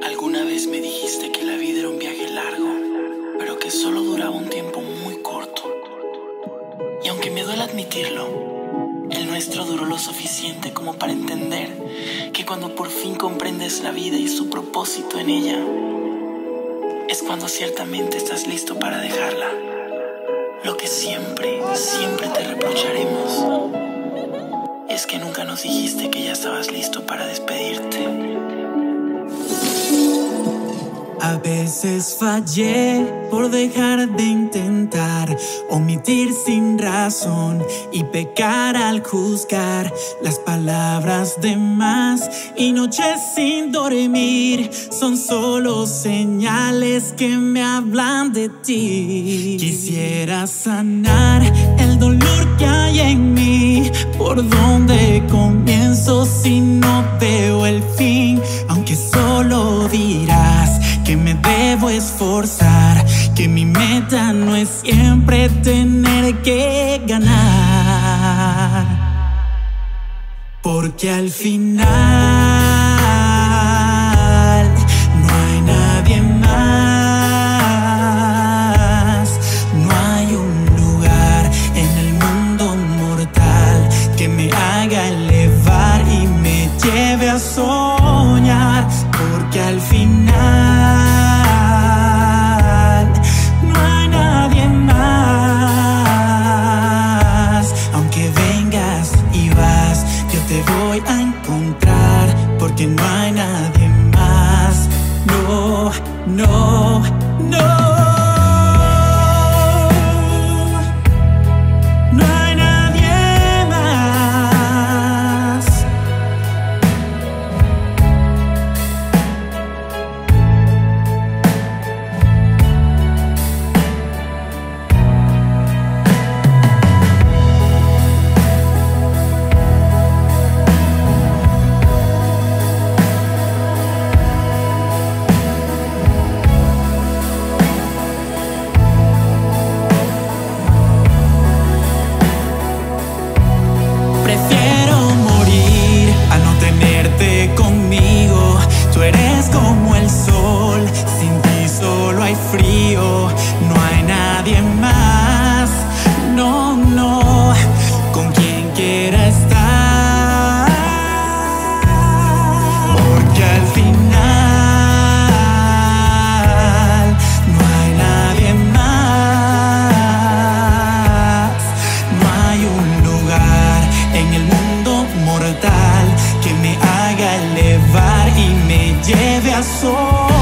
Alguna vez me dijiste que la vida era un viaje largo, pero que solo duraba un tiempo muy corto. Y aunque me duele admitirlo, el nuestro duró lo suficiente como para entender que cuando por fin comprendes la vida y su propósito en ella, es cuando ciertamente estás listo para dejarla. Lo que siempre, siempre te reprocharemos es que nunca nos dijiste que ya estabas listo para despedirte. A veces fallé por dejar de intentar, omitir sin razón y pecar al juzgar las palabras de más. Y noches sin dormir son solo señales que me hablan de ti. Quisiera sanar el dolor que hay en mí. ¿Por dónde comienzo si no veo el fin? Aunque solo dirás que me debo esforzar, que mi meta no es siempre tener que ganar, porque al final no hay nadie más, no hay un lugar en el mundo mortal que me haga elevar y me lleve a soñar, porque al final a encontrar, porque no hay nadie más. No, no, no. No hay nadie más. Tú eres como el sol, sin ti solo hay frío, no hay nadie más, no, no, con quien quiera estar, porque al final no hay nadie más, no hay un lugar en el mundo mortal que me haga elevar y me lleve a soñar.